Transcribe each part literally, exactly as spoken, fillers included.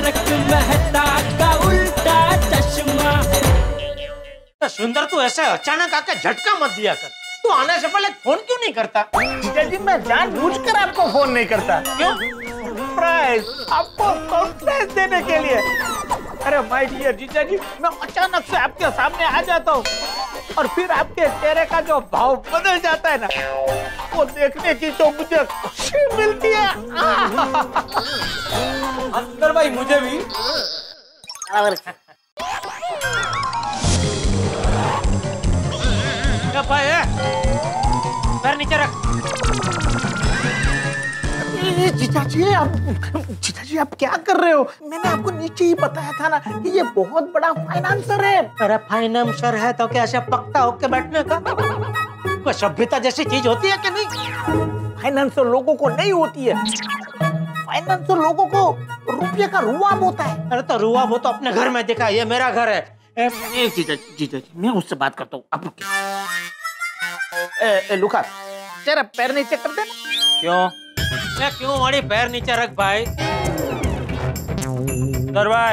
तारक मेहता का उल्टा चश्मा। सुंदर तू ऐसे अचानक आके झटका मत दिया कर। तू आने से पहले फोन क्यों नहीं करता? जीजा जी मैं जानबूझकर आपको फोन नहीं करता। क्यों? सरप्राइज, आपको सरप्राइज देने के लिए। अरे माय डियर जीजा जी, मैं अचानक से आपके सामने आ जाता हूँ और फिर आपके चेहरे का जो भाव बदल जाता है ना, वो देखने की तो मुझे खुशी मिलती है। अंदर भाई मुझे भी। क्या भाई है? पैर नीचे रख। जीजा जी आप जीजा जी आप क्या कर रहे हो? मैंने आपको नीचे ही बताया था ना कि ये बहुत बड़ा फाइनेंसर है। अरे फाइनेंसर है तो क्या ऐसा पक्का होके बैठने का? कोई सभ्यता जैसी चीज होती है कि नहीं? फाइनेंसर लोगों को नहीं होती है। फाइनेंसर लोगों को रुपये का रुआब होता है। अरे तो रुआब हो तो अपने घर में दिखा, ये मेरा घर है। ए, ए, जीजा जी जीजा जी मैं उससे बात करता हूँ, आप रुकिए। ए, ए, लुका तेरा पैर नीचे कर दे। क्यों? मैं क्यों वाली पैर नीचे रख भाई? दर भाई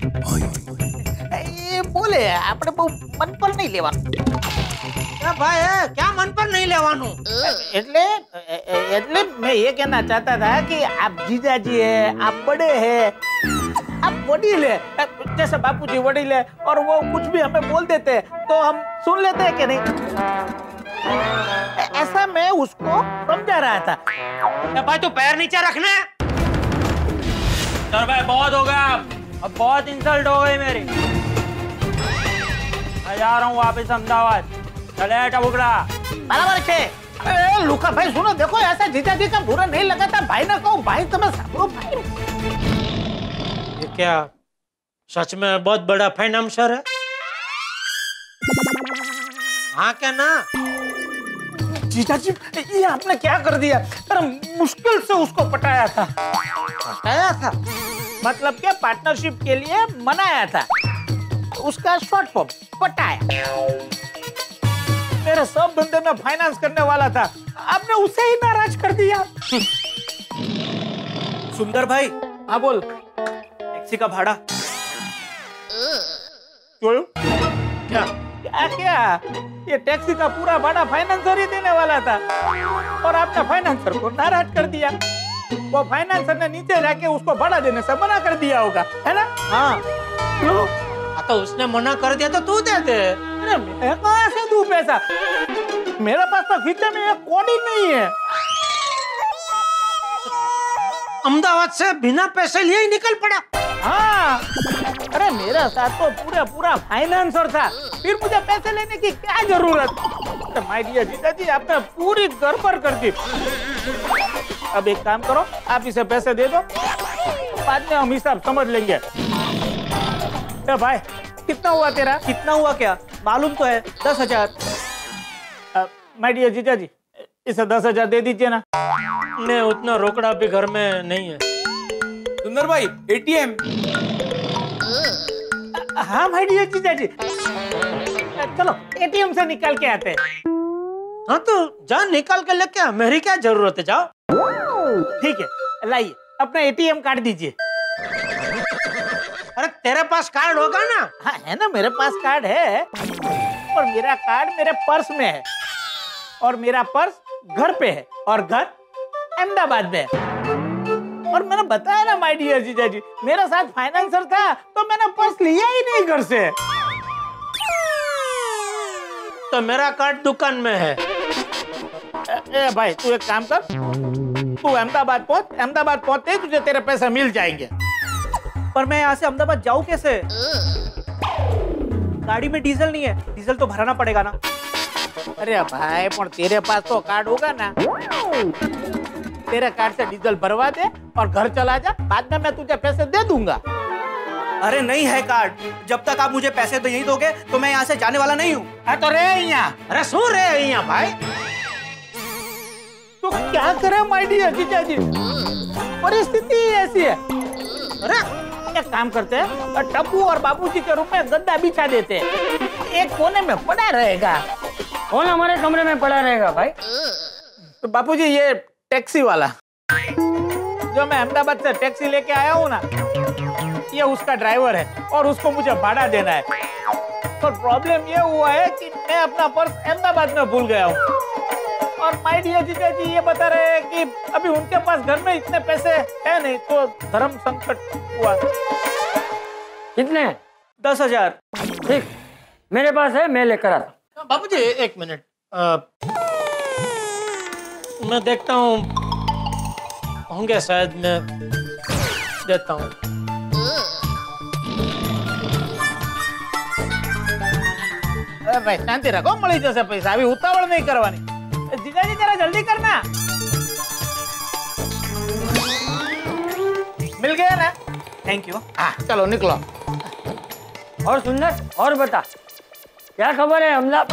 ये बोले आपने वो मन पर नहीं लेवा। क्या भाई है? क्या मन पर नहीं लेवानू? એટલે એટલે मैं ये कहना चाहता था कि आप जीजा जी है, आप बड़े हैं, आप वडील है, जैसे बापूजी वडील है और वो कुछ भी हमें बोल देते हैं तो हम सुन लेते हैं कि नहीं? ऐसा मैं उसको समझा रहा था। क्या भाई तू पैर नीचे रखना। सर भाई बहुत हो गया, अब बहुत इंसल्ट हो गई मेरी। मैं जा रहा हूँ वापस अहमदाबाद। चले टबुकड़ा बराबर है। ए लुका भाई सुनो, देखो ऐसा जीजा जी का बुरा नहीं लगाता। भाई ना कहो, भाई तुम्हें सामरो भाई। ये क्या सच में बहुत बड़ा फाइनेंसर है? हाँ क्या ना? जीजा जी ये आपने क्या कर दिया? अरे मुश्किल से उसको पटाया था। पटाया था? मतलब क्या पार्टनरशिप के लिए मनाया था, उसका शॉर्ट फॉर्म पटाया। मेरे सब धंधे में फाइनेंस करने वाला था, आपने उसे ही नाराज कर दिया। सुंदर भाई। हाँ बोल। टैक्सी का भाड़ा। क्यों? क्या क्या क्या? ये टैक्सी का पूरा भाड़ा फाइनेंसर ही देने वाला था और आपने फाइनेंसर को नाराज कर दिया। वो फाइनेंसर ने नीचे जाके उसको भाड़ा देने से मना कर दिया होगा, है ना? हाँ। क्यों? तो उसने मना कर दिया तो तू दे दे। अरे मैं कहाँ से दूं पैसा? मेरे पास तो खींचे में एक कौड़ी नहीं है। अहमदाबाद से बिना पैसे लिए ही निकल पड़ा। हाँ, अरे मेरे साथ तो पूरा पूरा फाइनेंसर था, फिर मुझे पैसे लेने की क्या जरूरत? माय डियर जीजा जी आपने पूरी गड़बड़ कर दी। अब एक काम करो, आप इसे पैसे दे दो, बाद में हम हिसाब समझ लेंगे। ए भाई कितना हुआ तेरा? कितना हुआ क्या मालूम तो है? दस हजार। माय डियर जीजा जी इसे दस हजार दे दीजिए ना। नहीं उतना रोकड़ा भी घर में नहीं है। सुंदर भाई एटीएम। हाँ भाई डियर जीजा जी, चलो एटीएम से निकाल के आते हैं। हाँ तो जा निकाल के लेके आ, मेरी क्या जरूरत है, जाओ। ठीक है लाइए अपना एटीएम कार्ड दीजिए। अरे तेरे पास कार्ड होगा ना? हाँ है ना, मेरे पास कार्ड है और मेरा कार्ड मेरे पर्स में है और मेरा पर्स घर पे है और घर अहमदाबाद में है। और मैंने बताया ना माय डियर जीजा जी, मेरे साथ फाइनेंसर था तो मैंने पर्स लिया ही नहीं घर से। तो मेरा कार्ड दुकान में है। ए, ए भाई तू एक काम कर, तू अहमदाबाद पहुंच, अहमदाबाद पहुंचते ही तुझे तेरे पैसे मिल जाएंगे। पर मैं यहाँ से अहमदाबाद जाऊँ कैसे? गाड़ी में डीजल नहीं है, डीजल तो भराना पड़ेगा ना। अरे भाई पर तेरे पास तो कार्ड होगा ना, तेरे कार्ड से डीजल भरवा दे और घर चला जा, बाद में मैं तुझे पैसे दे दूंगा। अरे नहीं है कार्ड, जब तक आप मुझे पैसे तो यही दोगे तो मैं यहाँ से जाने वाला नहीं हूँ। हाँ तो रहे यहाँ। अरे सो रहे यहाँ भाई। तो क्या करे माय डियर जीजा जी, परिस्थिति ऐसी है। अरे एक काम करते हैं, टप्पू और बाबूजी के रूप में गद्दा बिछा देते हैं, एक कोने में पड़ा रहेगा। कौन हमारे कमरे में पड़ा रहेगा भाई? तो बापूजी ये टैक्सी वाला जो मैं अहमदाबाद से टैक्सी लेके आया हूँ ना, ये उसका ड्राइवर है और उसको मुझे भाड़ा देना है। पर प्रॉब्लम ये हुआ है कि मैं अपना पर्स अहमदाबाद में भूल गया हूँ और माय डियर जीजा जी ये बता रहे हैं कि अभी उनके पास घर में इतने पैसे है नहीं, तो धर्म संकट हुआ। कितने? दस हजार। ठीक, मेरे पास है, मैं लेकर आता। बाबूजी एक मिनट, आ, मैं देखता हूँ, होंगे शायद, मैं देता हूँ। भाई शांति रखो, मળી जैसे पैसा, अभी उतावड़ नहीं करवानी। जीजा जी जरा जल्दी करना। मिल गया ना? Thank you. हाँ चलो निकलो। और सुंदर, और बता क्या खबर है अहमदाबाद?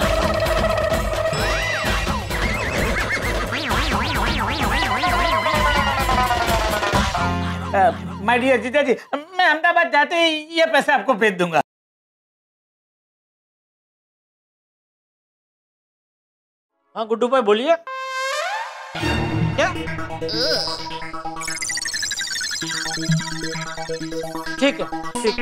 माय डियर जीजा जी, मैं अहमदाबाद जाते ही ये पैसे आपको भेज दूंगा। हाँ गुड्डू भाई बोलिए। क्या? ठीक है, ठीक।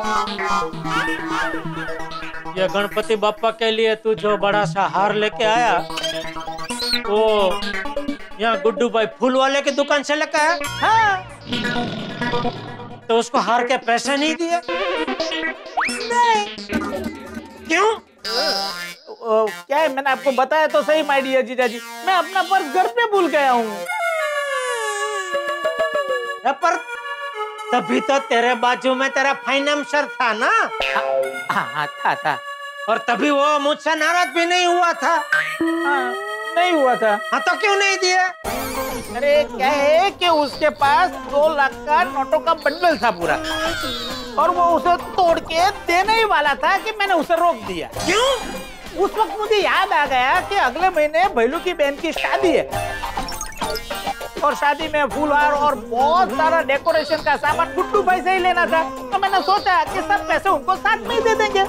ये गणपति बापा के लिए तू जो बड़ा सा हार लेके आया, वो यहाँ गुड्डू भाई फूल वाले की दुकान से लेके आया? हाँ। तो उसको हार के पैसे नहीं दिए? नहीं। क्यों? ओ, क्या है, मैंने आपको बताया तो सही माय डियर जीजा जी, मैं अपना पर्स घर पे भूल गया हूँ। पर तभी तो तेरे बाजू में तेरा फाइनेंसर था ना? हाँ हाँ था था। और तभी वो मुझसे नाराज भी नहीं हुआ था। हाँ, नहीं हुआ था। हाँ तो क्यों नहीं दिया? अरे क्या है कि उसके पास दो लाख का नोटों का बंडल था पूरा, और वो उसे तोड़ के देने ही वाला था कि मैंने उसे रोक दिया। क्यों? उस वक्त मुझे याद आ गया कि अगले महीने भैलू की बहन की शादी है और शादी में फूलहार और बहुत सारा डेकोरेशन का सामान गुड्डू भाई से ही लेना था, तो मैंने सोचा कि सब पैसे उनको साथ में ही दे देंगे।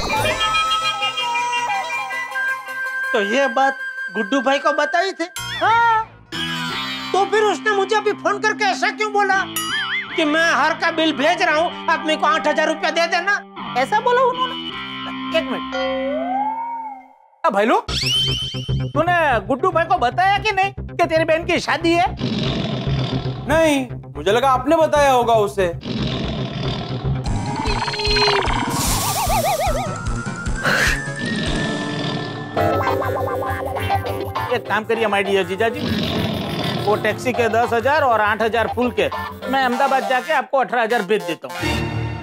तो ये बात गुड्डू भाई को बताई थी? हाँ। तो फिर उसने मुझे अभी फोन करके ऐसा क्यों बोला कि मैं हार का बिल भेज रहा हूँ, आप मेरे को आठ हजार रुपया दे देना? ऐसा बोला उन्होंने? एक मिनट, भैलू तूने गुड्डू भाई को बताया कि नहीं कि तेरी बहन की शादी है? नहीं, मुझे लगा आपने बताया होगा उसे। एक काम करिए माय डियर जीजा जी, वो टैक्सी के दस हजार और आठ हजार फुल के मैं अहमदाबाद जाके आपको अठारह हजार भेज देता हूँ।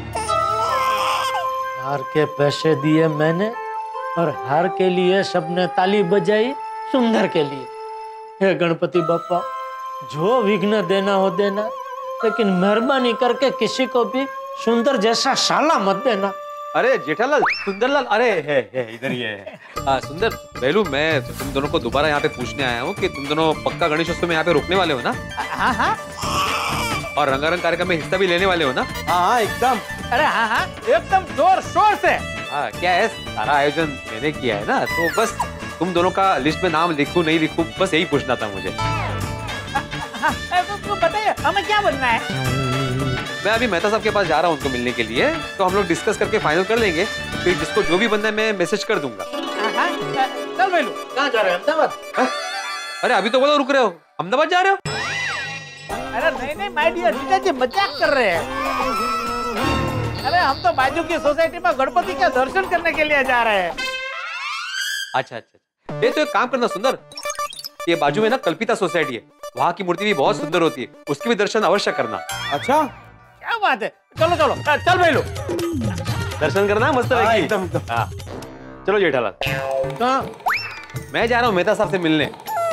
हार के पैसे दिए मैंने और हार के लिए सबने ताली बजाई सुंदर के लिए। हे गणपति बापा, जो विघ्न देना हो देना, लेकिन मेहरबानी करके किसी को भी सुंदर जैसा साला मत देना। अरे जेठालाल, सुंदरलाल, अरे है है इधर ही है। आ, सुंदर बेलू, मैं तुम दोनों को दोबारा यहाँ पे पूछने आया हूँ कि तुम दोनों पक्का गणेशोत्सव में यहाँ पे रुकने वाले हो ना? हाँ हाँ। और रंगारंग कार्यक्रम में हिस्सा भी लेने वाले हो ना? हाँ हाँ एकदम। अरे हाँ हाँ एकदम जोर शोर से। हाँ, क्या है, सारा आयोजन मैंने किया है ना, तो बस तुम दोनों का लिस्ट में नाम लिखूं नहीं लिखूं, बस यही पूछना था मुझे। हाँ, तो बताइए हमें क्या बनना है? मैं अभी मेहता साहब के पास जा रहा हूँ उनको मिलने के लिए, तो हम लोग डिस्कस करके फाइनल कर लेंगे, फिर जिसको जो भी बनना है मैं मैसेज कर दूंगा। चल बेलू, कहाँ जा रहे हैं? अहमदाबाद? अरे अभी तो बोलो रुक रहे हो, अहमदाबाद जा रहे हो? अरे नहीं नहीं माय डियर जीजा जी, मजाक कर रहे हैं। अरे हम तो बाजू की सोसाइटी में गणपति के दर्शन करने के लिए जा रहे हैं। अच्छा अच्छा, ये तो एक काम करना सुंदर, ये बाजू में ना कल्पिता सोसाइटी है, वहाँ की मूर्ति भी बहुत सुंदर होती है, उसके भी दर्शन अवश्य करना। अच्छा, क्या बात है, चलो चलो चल बेलू, दर्शन करना मस्त हाँ, रहेगी। एकदम एकदम। हाँ चलो जेठालाल। कहाँ? मैं जा रहा हूँ मेहता साहब से मिलने।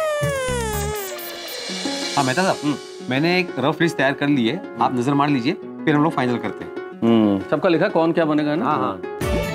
हाँ मेहता साहब, मैंने एक रफ लिस्ट तैयार कर ली है, आप नजर मार लीजिए, फिर हम लोग फाइनल करते हैं। हम्म, सबका लिखा कौन क्या बनेगा ना? हाँ हाँ।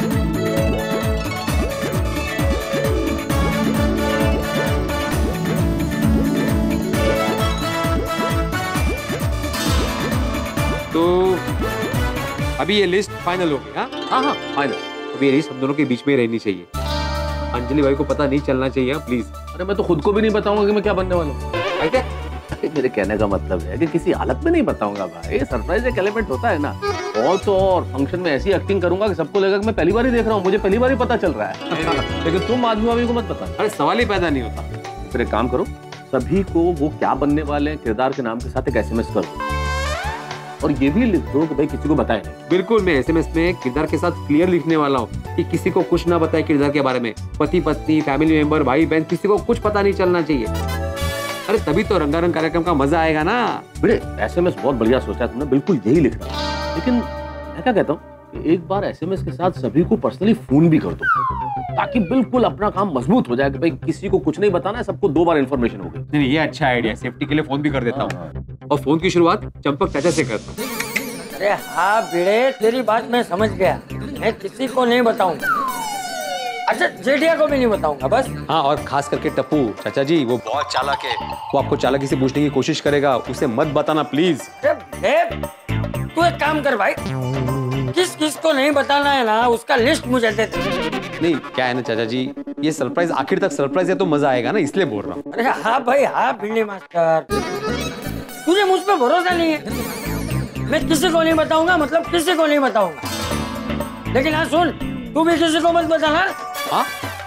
तो अभी ये लिस्ट फाइनल हो गई। हाँ हाँ हाँ फाइनल। अभी ये लिस्ट हम दोनों के बीच में रहनी चाहिए, अंजलि भाई को पता नहीं चलना चाहिए प्लीज। अरे मैं तो खुद को भी नहीं बताऊंगा कि मैं क्या बनने वाला हूँ। मेरे कहने का मतलब है कि किसी हालत में नहीं बताऊंगा भाई, सरप्राइज एक एलिमेंट होता है ना। और तो और फंक्शन में ऐसी एक्टिंग करूंगा कि सबको लगेगा कि मैं पहली बार ही देख रहा हूँ, मुझे पहली बार ही पता चल रहा है। लेकिन तुम आदमी वादमी को मत बता। अरे सवाल ही पैदा नहीं होता। फिर एक काम करो, सभी को वो क्या बनने वाले हैं किरदार के नाम के साथ एक एसएमएस कर दो, और ये भी लिख दो कि भाई किसी को बताए नहीं। बिल्कुल, मैं एसएमएस में किरदार के साथ क्लियर लिखने वाला हूँ कि किसी को कुछ ना बताए किरदार के बारे में। पति पत्नी, फैमिली मेंबर, भाई बहन, किसी को कुछ पता नहीं चलना चाहिए। अरे तभी तो रंगारंग कार्यक्रम का मजा आएगा ना। बेटे एसएमएस बहुत बढ़िया सोचा तुमने, बिल्कुल यही लिखना। लेकिन मैं क्या कहता हूँ, एक बार एसएमएस के साथ सभी को पर्सनली फोन भी कर दो, ताकि बिल्कुल अपना काम मजबूत हो जाए कि भाई किसी को कुछ नहीं बताना है, सबको दो बार इन्फॉर्मेशन हो गई। नहीं, ये अच्छा आइडिया, सेफ्टी के लिए फोन भी कर देता हूँ। और फोन की शुरुआत चंपक चाचा से करता हूँ। अरे हाँ भिड़े, तेरी बात मैं समझ गया, मैं किसी को नहीं बताऊंगा। अच्छा जेठिया को भी नहीं बताऊंगा बस। हाँ, और खास करके टप्पू चाचा जी, वो बहुत चालाक है, वो आपको चालाकी से पूछने की कोशिश करेगा, उसे मत बताना प्लीज। तू एक काम कर भाई, किस किस को नहीं बताना है ना उसका लिस्ट मुझे दे दे। नहीं क्या है ना चाचा जी, ये सरप्राइज आखिर तक सरप्राइज है तो मजा आएगा ना, इसलिए बोल रहा हूँ। अरे हाँ भाई हाँ भिंडी मास्टर, तुझे मुझ पे भरोसा नहीं है। मैं किसी को नहीं बताऊंगा, मतलब किसी को नहीं बताऊंगा। लेकिन हाँ सुन, तू भी किसी को मत बताना। हाँ?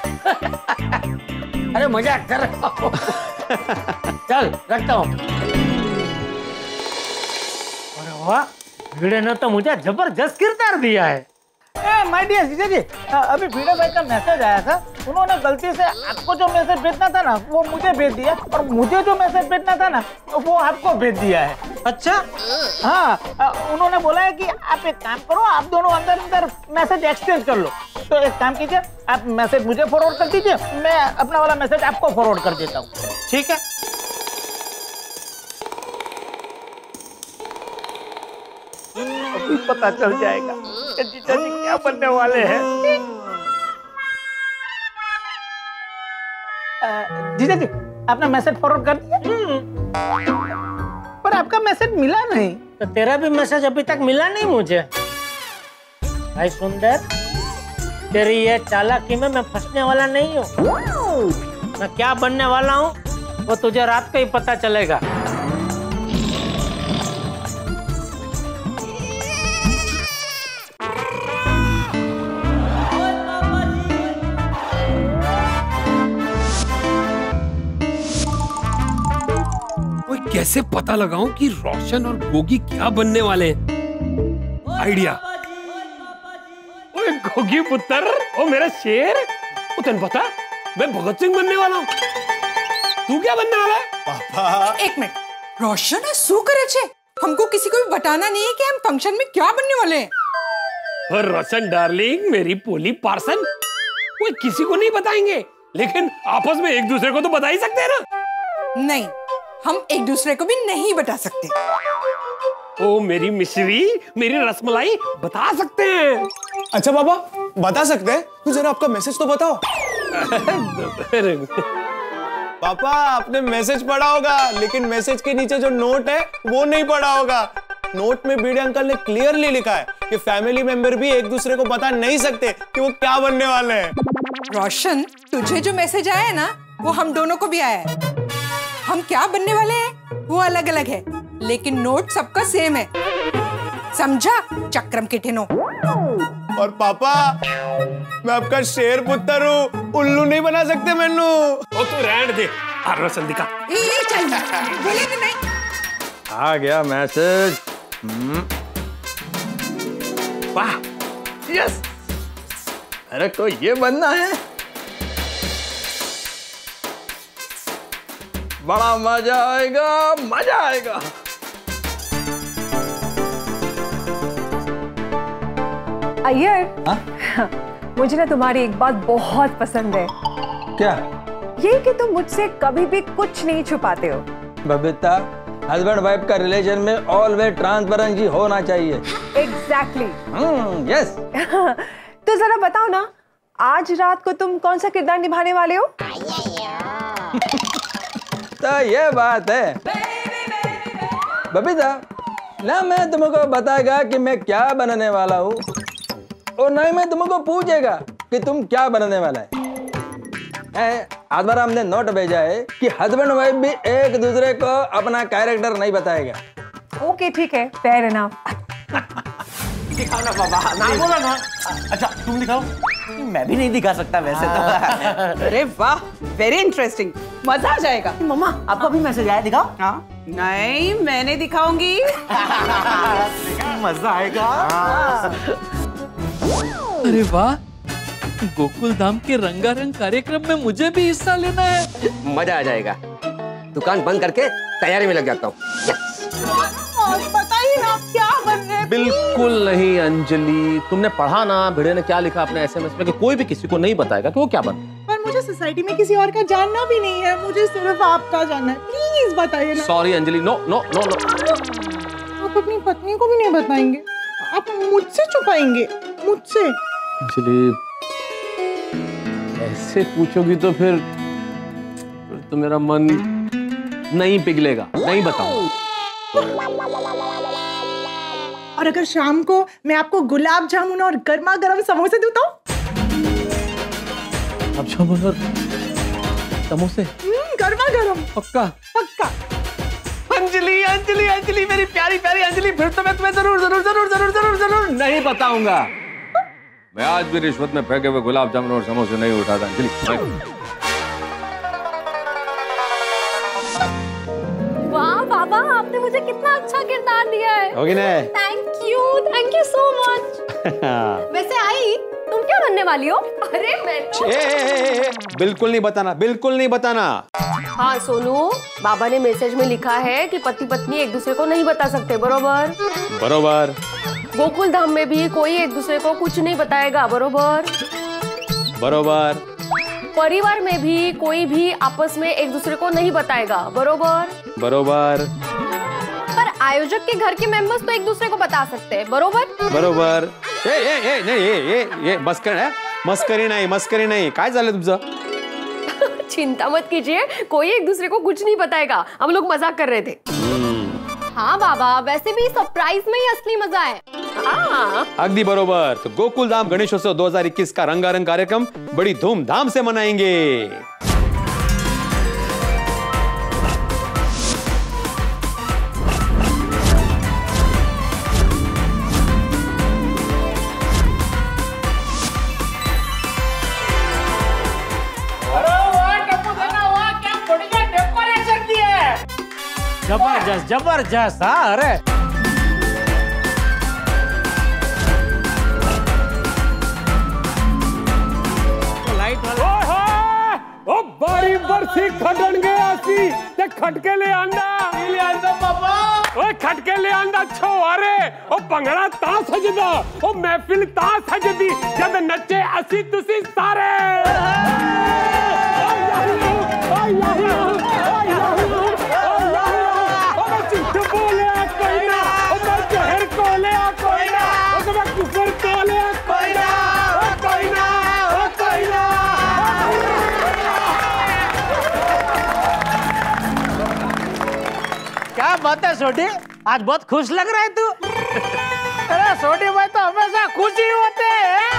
अरे मजाक कर रहा हूँ। चल रखता हूँ। अरे वाह, भिड़े ने तो मुझे जबरदस्त किरदार दिया है। ए माय डियर जीजा जी, अभी भिड़े भाई का मैसेज आया था, उन्होंने गलती से आपको जो मैसेज भेजना था ना वो मुझे भेज दिया, और मुझे जो मैसेज भेजना था ना वो आपको भेज दिया है। अच्छा? हाँ, उन्होंने बोला है कि आप एक काम करो, आप दोनों अंदर अंदर मैसेज एक्सचेंज कर लो। तो एक काम कीजिए, आप मैसेज मुझे फॉरवर्ड कर दीजिए, मैं अपना वाला मैसेज आपको फॉरवर्ड कर देता हूँ। ठीक है। अभी पता चल जाएगा कि जीजा जी क्या बनने वाले हैं। जीजा जी आपने मैसेज फॉरवर्ड कर दिया, पर आपका मैसेज मिला नहीं। तो तेरा भी मैसेज अभी तक मिला नहीं मुझे। भाई सुंदर, तेरी ये चालाकी में मैं फंसने वाला नहीं हूँ। मैं क्या बनने वाला हूँ वो तुझे रात को ही पता चलेगा। कैसे पता लगाऊं कि रोशन और गोगी क्या बनने वाले हैं? आइडिया। ओए गोगी पुत्र, ओ मेरा शेर, ओ तेन पता मैं भगत सिंह बनने वाला हूँ। तू क्या बनने वाला है? पापा एक मिनट, रोशन શું કરે છે? हमको किसी को भी बताना नहीं है कि हम फंक्शन में क्या बनने वाले हैं। और रोशन डार्लिंग, मेरी पोली पार्सन, कोई किसी को नहीं बताएंगे, लेकिन आपस में एक दूसरे को तो बता ही सकते हैं ना। नहीं, हम एक दूसरे को भी नहीं बता सकते। ओ मेरी मिश्री, मेरी रसमलाई, बता सकते हैं। अच्छा पापा बता सकते हैं, तो जरा आपका मैसेज तो बताओ। पापा आपने मैसेज पढ़ा होगा, लेकिन मैसेज के नीचे जो नोट है वो नहीं पढ़ा होगा। नोट में भिड़े अंकल ने क्लियरली लिखा है कि फैमिली मेंबर भी एक दूसरे को बता नहीं सकते कि वो क्या बनने वाले हैं। रोशन, तुझे जो मैसेज आया है ना वो हम दोनों को भी आया है। हम क्या बनने वाले हैं वो अलग अलग है, लेकिन नोट सबका सेम है, समझा? चक्रम के ठेनो। और पापा मैं आपका शेर पुत्र हूँ, उल्लू नहीं बना सकते मैनू। ओ तू रहने दे, आ रोशन दिखा। ये ये चल बोलेंगे नहीं। आ गया मैसेज। वाह, यस। अरे तो ये बनना है, बड़ा मजा आएगा, मजा आएगा। अय्यर, मुझे ना तुम्हारी एक बात बहुत पसंद है। क्या? ये कि तुम मुझसे कभी भी कुछ नहीं छुपाते हो। बबीता, हस्बैंड वाइफ का रिलेशन में ऑलवेज ट्रांसपेरेंसी होना चाहिए। एग्जैक्टली। Hmm, yes. तो जरा बताओ ना, आज रात को तुम कौन सा किरदार निभाने वाले हो? तो ये बात है बबीता, ना मैं तुमको बताएगा कि मैं क्या बनने वाला हूँ, और ना ही मैं तुमको पूछेगा कि तुम क्या बनने वाला है। आज बार हमने नोट भेजा है कि हस्बैंड वाइफ भी एक दूसरे को अपना कैरेक्टर नहीं बताएगा। ओके ठीक है, फेयर इनफ। दिखाओ ना बाबा, ना बोला ना। अच्छा तुम दिखाओ। मैं भी नहीं दिखा सकता वैसे तो। अरे वाह, वेरी इंटरेस्टिंग, मजा आ जाएगा। मम्मा आपको भी मैसेज आया, दिखाओ। हाँ नहीं, मैं नहीं दिखाऊंगी। मजा आएगा। अरे वाह, गोकुल धाम के रंगारंग कार्यक्रम में मुझे भी हिस्सा लेना है। मजा आ जाएगा। दुकान बंद करके तैयारी में लग जाता हूँ। बताइए ना क्या बन रहे हैं? बिल्कुल नहीं अंजलि, तुमने पढ़ा ना भिड़े ने क्या लिखा अपने एसएमएस में कि कोई भी किसी को नहीं बताएगा कि वो क्या बन। पर मुझे सोसाइटी में किसी और का जानना भी नहीं है, मुझे सिर्फ आपका जानना है। प्लीज बताइए ना। Sorry Anjali, no no no no. आप अपनी पत्नी को भी नहीं बताएंगे, आप मुझसे छुपाएंगे, मुझसे। अंजलि ऐसे पूछोगी तो फिर फिर तो मेरा मन नहीं पिघलेगा, नहीं बताऊं। और अगर शाम को मैं आपको गुलाब जामुन और गर्मा गर्म समोसे दूं तो? गुलाब जामुन और समोसे गर्मा गर्म। पक्का पक्का। अंजलि अंजलि अंजलि मेरी प्यारी प्यारी अंजलि, फिर तो मैं तुम्हें जरूर जरूर जरूर जरूर जरूर जरूर नहीं बताऊंगा। मैं आज भी रिश्वत में फेंके हुए गुलाब जामुन और समोसे नहीं उठाता अंजलि। वाह बाबा, आपने मुझे कितना अच्छा किरदार दिया है। होगी ना? Thank you, thank you so much. वैसे आई, तुम क्या बनने वाली हो? अरे मैं तो... ए, ए, ए, बिल्कुल नहीं बताना, बिल्कुल नहीं बताना। हाँ सोनू, बाबा ने मैसेज में लिखा है कि पति पत्नी एक दूसरे को नहीं बता सकते, बरोबर? बरोबर। गोकुल धाम में भी कोई एक दूसरे को कुछ नहीं बताएगा, बरोबर? बरोबर। परिवार में भी कोई भी आपस में एक दूसरे को नहीं बताएगा, बरोबर? बरोबर। पर आयोजक के घर के मेंबर्स तो एक दूसरे को बता सकते हैं, बरोबर? बरोबर। ए ए ए नहीं ये ये ये मस्कर है, मस्करी नहीं, मस्करी नहीं। काय झालं तुमचं? चिंता मत कीजिए, कोई एक दूसरे को कुछ नहीं बताएगा, हम लोग मजाक कर रहे थे। हाँ बाबा, वैसे भी सरप्राइज में ही असली मजा है। हाँ अगदी बरोबर। तो गोकुल धाम गणेशोत्सव दो हज़ार इक्कीस का रंगारंग कार्यक्रम बड़ी धूमधाम से मनाएंगे। जबरदस्त जबरदस्त। हाँ अरे लाइट वाला ओ बारी बरसी खटन गया सी ते खटके ले आंदा ले आंदा पापा। ओए खटके ले आंदा छोरे ओ भंगड़ा ता सजदा ओ महफिल ता सजदी जद नचे असी तुसी सारे। क्या बात है सोटी, आज बहुत खुश लग रहा है तू। अरे सोटी भाई तो हमेशा खुश ही होते हैं।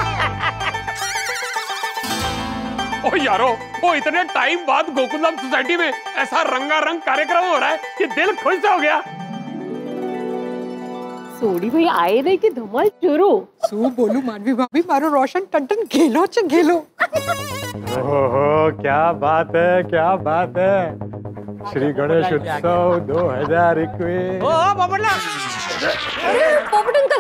ओ यारो, ओ इतने टाइम बाद गोकुलधाम सोसाइटी में ऐसा रंगारंग कार्यक्रम हो रहा है कि दिल खुश हो गया। सोडी भाई आए नहीं कि धमाल शुरू। શું બોલું માનવી ભાભી, મારો રોશન ટંટન ઘેલો છે ઘેલો। ओहो क्या बात है, क्या बात है। श्री गणेश उत्सव दो हज़ार इक्कीस। ओ पोपटला, पोपट अंकल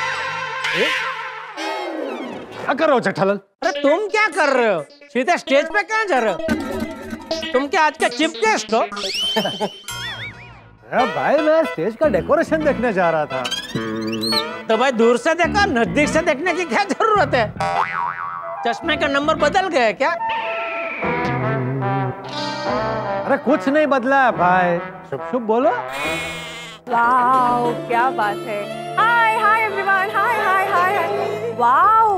क्या कर रहे हो जेठालाल? अरे तुम क्या कर रहे हो? सीधे स्टेज पे कहाँ जा रहे हो? तुम क्या आज का चीफ गेस्ट हो? भाई मैं स्टेज का डेकोरेशन देखने जा रहा था। तो भाई दूर से देखा, नजदीक से देखने की क्या जरूरत है? चश्मे का नंबर बदल गया क्या? अरे कुछ नहीं बदला है भाई, शुभ शुभ बोलो। वाओ क्या बात है। Hi hi everyone, hi hi hi hi. Wow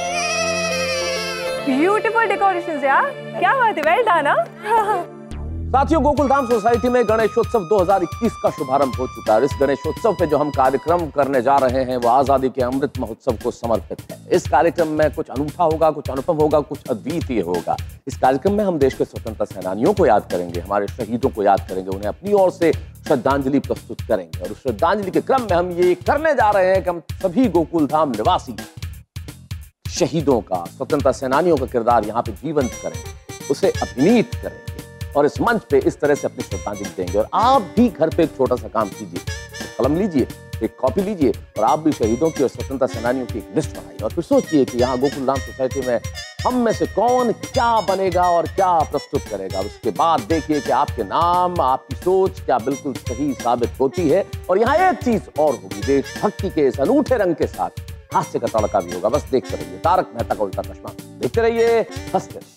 beautiful decorations यार, क्या बात है, वेल डन। साथियों, गोकुलधाम सोसाइटी में गणेशोत्सव दो हज़ार इक्कीस का शुभारंभ हो चुका है। इस गणेशोत्सव पे जो हम कार्यक्रम करने जा रहे हैं वो आजादी के अमृत महोत्सव को समर्पित है। इस कार्यक्रम में कुछ अनूठा होगा, कुछ अनुपम होगा, कुछ अद्वितीय होगा। इस कार्यक्रम में हम देश के स्वतंत्रता सेनानियों को याद करेंगे, हमारे शहीदों को याद करेंगे, उन्हें अपनी ओर से श्रद्धांजलि प्रस्तुत करेंगे। और उस श्रद्धांजलि के क्रम में हम ये करने जा रहे हैं कि हम सभी गोकुलधाम निवासी शहीदों का, स्वतंत्रता सेनानियों का किरदार यहाँ पे जीवंत करेंगे, उसे अभिनीत करेंगे और इस मंच पे इस तरह से अपनी श्रद्धांजलि देंगे। और आप भी घर पे एक छोटा सा काम कीजिए, एक कलम लीजिए, एक कॉपी लीजिए और आप भी शहीदों की और स्वतंत्रता सेनानियों की एक लिस्ट बनाइए और फिर सोचिए कि यहाँ गोकुलधाम सोसाइटी में हम में से कौन क्या बनेगा और क्या प्रस्तुत करेगा। उसके बाद देखिए कि आपके नाम, आपकी सोच क्या बिल्कुल सही साबित होती है। और यहाँ एक चीज और होगी, देशभक्ति के इस अनूठे रंग के साथ हास्य का तड़का भी होगा। बस देखते रहिए तारक मेहता का उल्टा चश्मा, देखते रहिए, हंसते रहिए।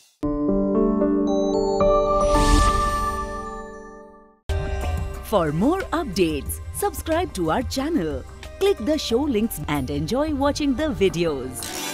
For more updates, subscribe to our channel, click the show links and enjoy watching the videos.